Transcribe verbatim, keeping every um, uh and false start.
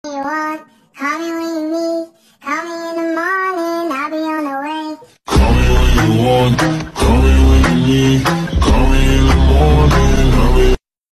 you want, call me when you need, call me in the morning, I'll be on the way. Call me when you want, call me when you need.